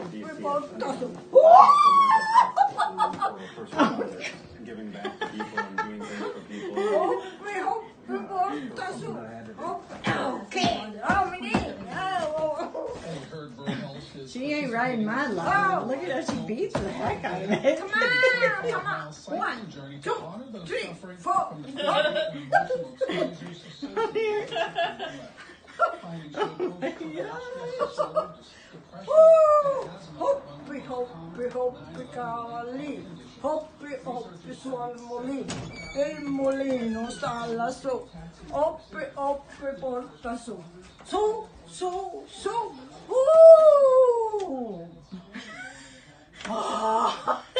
porta su. Giving back to people and doing things for people. Porta su. Okay. Oh, me need. She ain't riding my llama. Look at how she beats the heck out of it. Come on. 1, 2, 3, 4. Hoppi, hoppi, hoppi, Cali. Hoppi, hoppi, sul molino. Il molino sta lassù. Hoppi, hoppi, porta su. Su, su, su.